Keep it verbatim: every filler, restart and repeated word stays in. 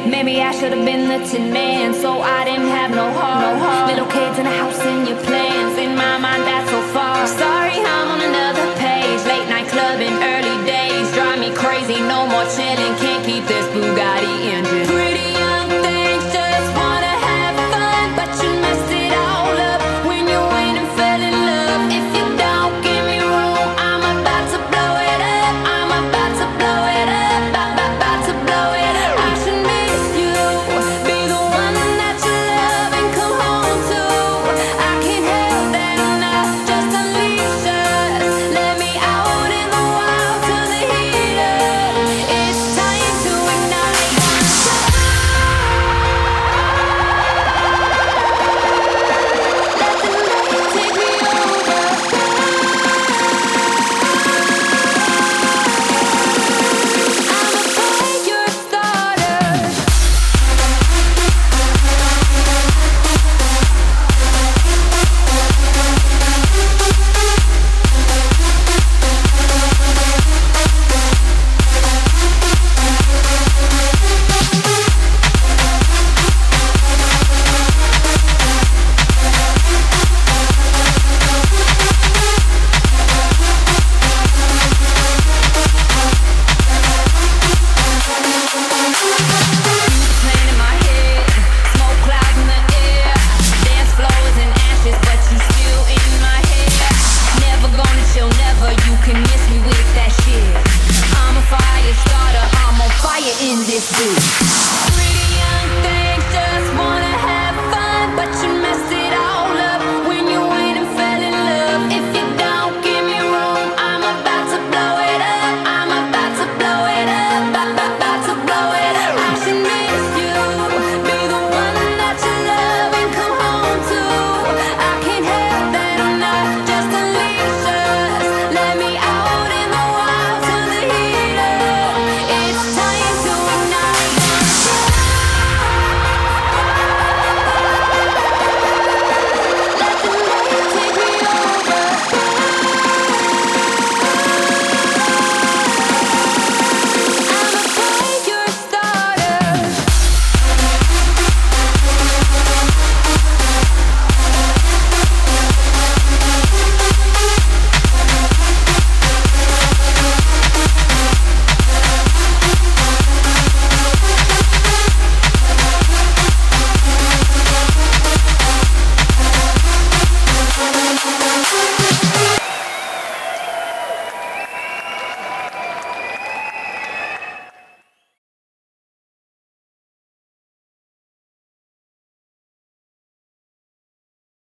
Maybe I should have been the tin man, so I didn't have no heart, no heart. Little kids in a house in your plans, in my mind that's so far. Sorry, I'm on another page. Late night clubbing, early days drive me crazy. No more chilling.